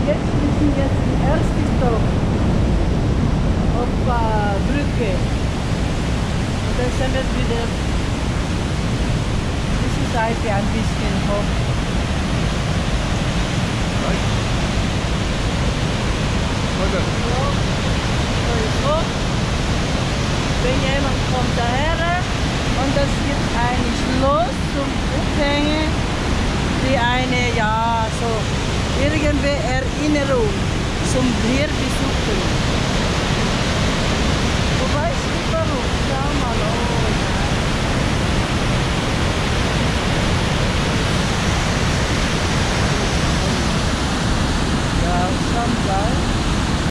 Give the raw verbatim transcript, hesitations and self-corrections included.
Jetzt wir sind jetzt im ersten Stock auf der Brücke. Und dann sind wir wieder diese Seite ein bisschen hoch. So, so ist hoch. Wenn jemand kommt daher und das gibt ein Schloss zum Aufhängen, wie eine, ja, so irgendwie Erinnerung zum hier besuchen.